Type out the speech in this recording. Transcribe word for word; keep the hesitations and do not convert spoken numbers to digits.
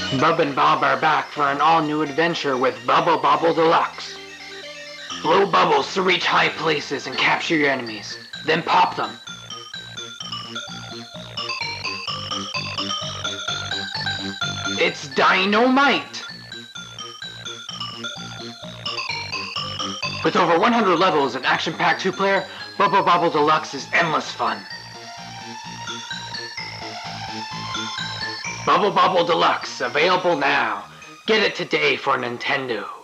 Bub and Bob are back for an all-new adventure with Bubble Bobble Deluxe. Blow bubbles to reach high places and capture your enemies, then pop them. It's dynamite! With over one hundred levels and action-packed two-player, Bubble Bobble Deluxe is endless fun. Bubble Bobble Deluxe, available now. Get it today for Nintendo.